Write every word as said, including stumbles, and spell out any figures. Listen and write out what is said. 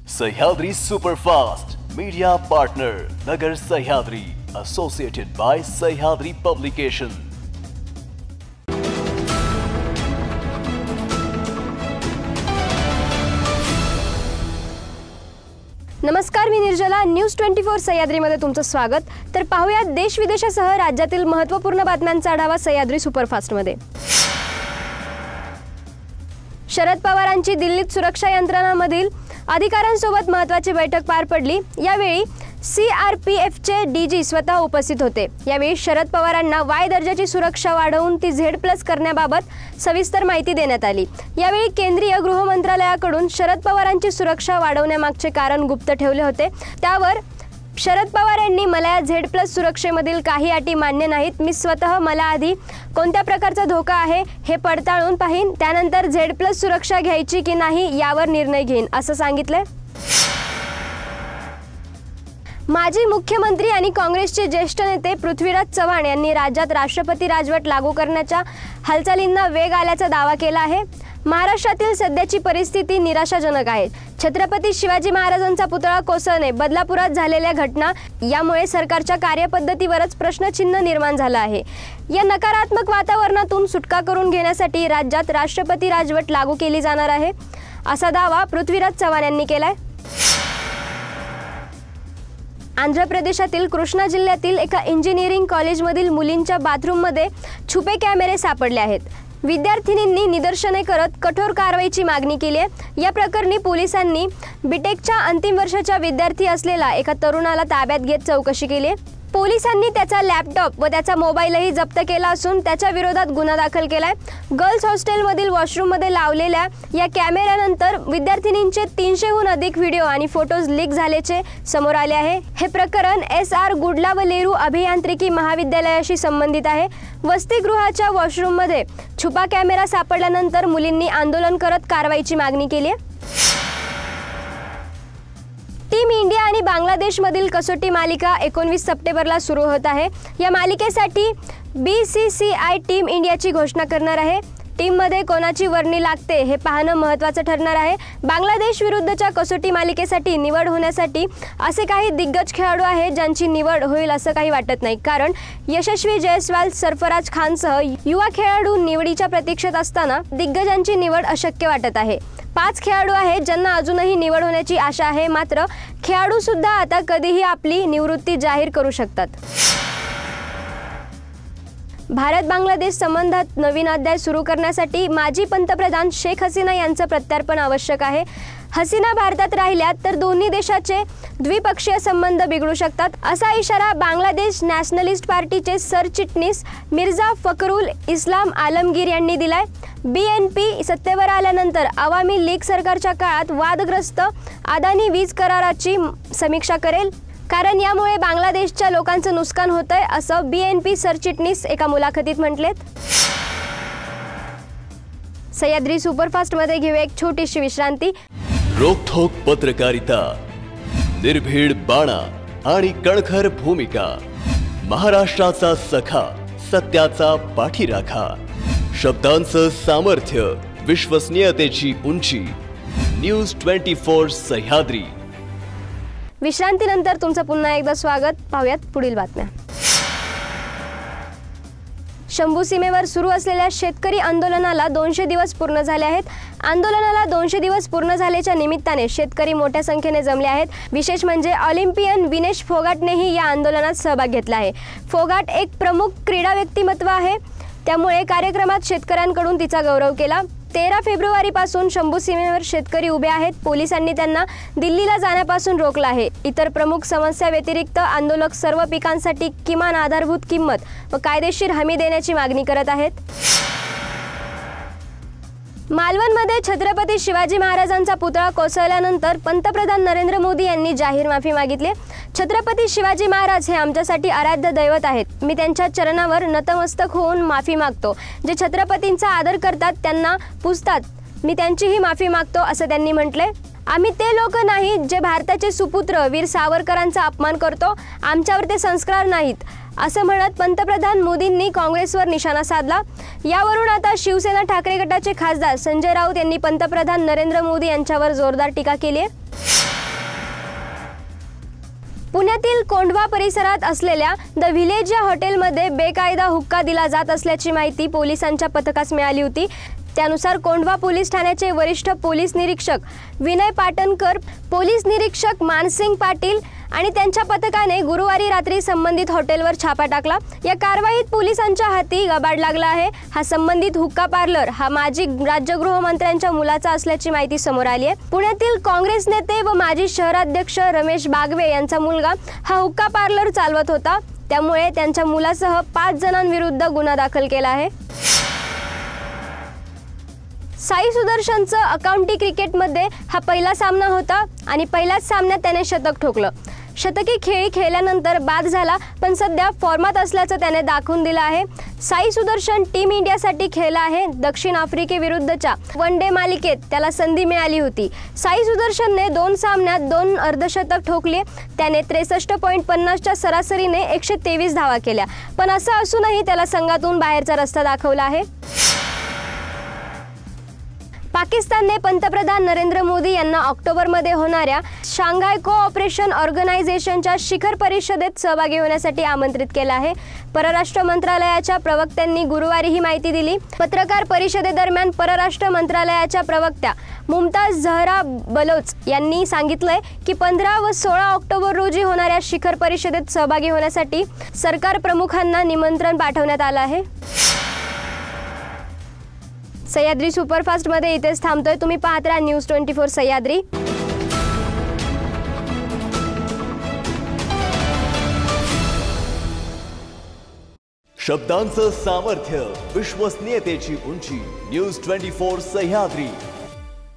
Sahyadri superfast media partner Nagar Sahyadri associated by Sahyadri publication. नमस्कार, मी निर्जला। न्यूज ट्वेंटी फोर सह्याद्री मध्ये तुमचं स्वागत। तर पाहूया देश विदेशासह राज्यातील महत्त्वपूर्ण बातम्यांचा आढावा सह्याद्री सुपरफास्ट मध्ये। शरद पवारांची दिल्लीत सुरक्षा यंत्रणांमधील अधिकाऱ्यांसोबत महत्त्वाची बैठक पार पडली। यावेळी सी आर पी एफचे डीजी स्वतः उपस्थित होते। यावेळी शरद पवारांना वाय दर्जाची सुरक्षा वाढवून ती झेड प्लस करण्याबाबत सविस्तर माहिती देण्यात आली। यावेळी केंद्रीय गृह मंत्रालयाकडून शरद पवारांची सुरक्षा वाढवण्यामागचे कारण गुप्त ठेवले होते। त्यावर शरद पवार यांनी मला या झेड प्लस सुरक्षेमधील काही अटी मान्य नाहीत, मी स्वतः मला आधी कोणत्या प्रकारचा धोका आहे हे पडताळून पाहीन, त्यानंतर झेड प्लस सुरक्षा घ्यायची की नाही यावर निर्णय घेईन असं सांगितले। माजी मुख्यमंत्री आणि काँग्रेसचे ज्येष्ठ नेते पृथ्वीराज चव्हाण यांनी राज्यात राष्ट्रपती राजवट लागू करण्याच्या हालचालींना वेग आल्याचा दावा केला आहे। महाराष्ट्रातील सध्याची परिस्थिती निराशाजनक आहे। छत्रपती शिवाजी महाराजांचा पुतळा कोसळणे, बदलापुरात झालेल्या घटना यामुळे सरकारच्या कार्यपद्धतीवरच प्रश्नचिन्ह निर्माण झालं आहे। या नकारात्मक वातावरणातून सुटका करून घेण्यासाठी राज्यात राष्ट्रपती राजवट लागू केली जाणार आहे, असा दावा पृथ्वीराज चव्हाण यांनी केलाय। आंध्र प्रदेशातील कृष्णा जिल्ह्यातील एका इंजिनिअरिंग कॉलेजमधील मुलींच्या बाथरूममध्ये छुपे कॅमेरे सापडले आहेत। विद्यार्थिनींनी निदर्शने करत कठोर कारवाईची मागणी केली आहे। या प्रकरणी पोलिसांनी बीटेकच्या अंतिम वर्षाच्या विद्यार्थी असलेला एका तरुणाला ताब्यात घेत चौकशी केली आहे। पोलिसांनी त्याचा लॅपटॉप व त्याचा मोबाईलही जप्त केला असून त्याच्या विरोधात गुन्हा दाखल केलाय। गर्ल्स हॉस्टेलमधील वॉशरूममध्ये लावलेल्या या कॅमेऱ्यानंतर विद्यार्थिनींचे तीनशेहून अधिक व्हिडिओ आणि फोटोज लीक झाल्याचे समोर आले आहे। हे प्रकरण एस आर गुडलावलेरू अभियांत्रिकी महाविद्यालयाशी संबंधित आहे। वसतिगृहाच्या वॉशरूममध्ये छुपा कॅमेरा सापडल्यानंतर मुलींनी आंदोलन करत कारवाईची मागणी केली आहे। टीम इंडिया आणि बांगलादेशमधील कसोटी मालिका एकोणवीस सप्टेंबरला सुरू होत आहे। या मालिकेसाठी B C C I team इंडियाची घोषणा करणार आहे। टीममध्ये कोणाची वर्णी लागते हे पाहणं महत्त्वाचं ठरणार आहे। बांगलादेश विरुद्धच्या कसोटी मालिकेसाठी निवड होण्यासाठी असे काही दिग्गज खेळाडू आहेत ज्यांची निवड होईल असं काही वाटत नाही, कारण यशस्वी जयस्वाल, सरफराज खानसह युवा खेळाडू निवडीच्या प्रतीक्षेत असताना दिग्गजांची निवड अशक्य वाटत आहे। पाच खेळाडू आहेत ज्यांना अजूनही निवड होण्याची आशा आहे, मात्र खेळाडू सुद्धा आता कधीही आपली निवृत्ती जाहीर करू शकतात। भारत बांगलादेश संबंधात नवीन अध्याय सुरू करण्यासाठी माजी पंतप्रधान शेख हसीना यांचं प्रत्यार्पण आवश्यक आहे। हसीना भारतात राहिल्या तर दोन्ही देशाचे द्विपक्षीय संबंध बिघडू शकतात, असा इशारा बांगलादेश नॅशनलिस्ट पार्टीचे सरचिटणीस मिर्झा फखरुल इस्लाम आलमगीर यांनी दिलाय। बी एन पी सत्तेवर आल्यानंतर आवामी लीग सरकारच्या काळात वादग्रस्त अदानी वीज कराराची समीक्षा करेल, कारण यामुळे बांगलादेशच्या लोकांचं नुकसान होतंय असं बी एन पी सरचिटणीस एका मुलाखतीत म्हटलेत। सह्याद्री सुपरफास्ट मध्ये घेऊया एक छोटीशी विश्रांती। रोखोक पत्रकारिता, निर्भीड बाणा आणि कणखर भूमिका, महाराष्ट्राचा सखा, सत्याचा पाठीराखा, शब्दांचं सामर्थ्य, विश्वसनीयतेची उंची, न्यूज ट्वेंटी फोर सह्याद्री। विश्रांतीनंतर तुमचं पुन्हा एकदा स्वागत। पाहूयात पुढील बातम्या। शंभू सीमेवर सुरू असलेल्या शेतकरी आंदोलनाला दोनशे दिवस पूर्ण झाले आहेत। आंदोलनाला दोनशे दिवस पूर्ण झाल्याच्या निमित्ताने शेतकरी मोठ्या संख्येने जमले आहेत। विशेष म्हणजे ऑलिम्पियन विनेश फोगाटनेही या आंदोलनात सहभाग घेतला आहे। फोगाट एक प्रमुख क्रीडा व्यक्तिमत्व आहे, त्यामुळे कार्यक्रमात शेतकऱ्यांकडून तिचा गौरव केला। तेरा फेब्रुवारी पासून शंभू सीमेवर शेतकरी उभे आहेत। पोलिसांनी त्यांना दिल्लीला जाण्यापासून रोखलं आहे। इतर प्रमुख समस्या व्यतिरिक्त आंदोलक सर्व पिकांसाठी किमान आधारभूत किंमत व कायदेशीर हमी देण्याची मागणी करत आहेत। मालवणमध्ये छत्रपती शिवाजी महाराजांचा पुतळा कोसळल्यानंतर पंतप्रधान नरेंद्र मोदी यांनी जाहीर माफी मागितली। छत्रपती शिवाजी महाराज हे आमच्यासाठी आराध्य दैवत आहेत। मी त्यांच्या चरणावर नतमस्तक होऊन माफी मागतो। जे छत्रपतींचा आदर करतात त्यांना पुजतात, मी त्यांचीही माफी मागतो असं त्यांनी म्हटले। आम्ही ते लोक नाही जे भारताचे सुपुत्र वीर सावरकरांचा अपमान करतो, आमच्यावर ते संस्कार नाहीत असं म्हणत पंतप्रधान मोदींनी काँग्रेसवर निशाणा साधला। यावरून आता शिवसेना ठाकरे गटाचे खासदार संजय राऊत यांनी पंतप्रधान नरेंद्र मोदी यांच्यावर जोरदार टीका केली आहे। पुण्यातील कोंढवा परिसरात असलेल्या द व्हिलेज या हॉटेलमध्ये बेकायदा हुक्का दिला जात असल्याची माहिती पोलिसांच्या पथकास मिळाली होती। त्यानुसार कोंढवा पोलीस ठाण्याचे वरिष्ठ पोलीस निरीक्षक विनय पाटणकर, पोलीस निरीक्षक मानसिंग पाटील आणि त्यांच्या पथकाने गुरुवारी रात्री संबंधित हॉटेलवर छापा टाकला। या कारवाईत पोलिसांच्या हाती गबाड लागला आहे। हा संबंधित हुक्का पार्लर हा माजी राज्य गृहमंत्र्यांच्या मुलाचा असल्याची माहिती समोर आली आहे। पुण्यातील काँग्रेस नेते व माजी शहराध्यक्ष रमेश बागवे यांचा मुलगा हा हुक्का पार्लर चालवत होता, त्यामुळे त्यांच्या मुलासह पाच जणांविरुद्ध गुन्हा दाखल केला आहे। साई सुदर्शनचं अकाउंटी क्रिकेटमध्ये हा पहिला सामना होता आणि पहिल्याच सामन्यात त्याने शतक ठोकलं। शतकी खेळी खेळल्यानंतर बाद झाला, पण सध्या फॉर्मात असल्याचं त्याने दाखवून दिलं आहे। साई सुदर्शन टीम इंडियासाठी खेळला आहे। दक्षिण आफ्रिकेविरुद्धच्या वन डे मालिकेत त्याला संधी मिळाली होती। साई सुदर्शनने दोन सामन्यात दोन अर्धशतक ठोकले। त्याने त्रेसष्ट पॉईंट पन्नासच्या सरासरीने एकशे तेवीस धावा केल्या, पण असं असूनही त्याला संघातून बाहेरचा रस्ता दाखवला आहे। पाकिस्तानने पंतप्रधान नरेंद्र मोदी यांना ऑक्टोबरमध्ये होणाऱ्या शांघाय कोऑपरेशन ऑर्गनायझेशनच्या शिखर परिषदेत सहभागी होण्यासाठी आमंत्रित केलं आहे। परराष्ट्र मंत्रालयाच्या प्रवक्त्यांनी गुरुवारी ही माहिती दिली। पत्रकार परिषदेदरम्यान परराष्ट्र मंत्रालयाच्या प्रवक्त्या मुमताज झहरा बलोच यांनी सांगितलंय की पंधरा व सोळा ऑक्टोबर रोजी होणाऱ्या शिखर परिषदेत सहभागी होण्यासाठी सरकार प्रमुखांना निमंत्रण पाठवण्यात आलं आहे। सह्याद्री सुपरफास्टमध्ये इथेच थांबतोय। तुम्ही पाहत राहा न्यूज ट्वेंटी फोर सह्याद्री। शब्दांचं सामर्थ्य, विश्वसनीयतेची उंची, न्यूज ट्वेंटी फोर सह्याद्री।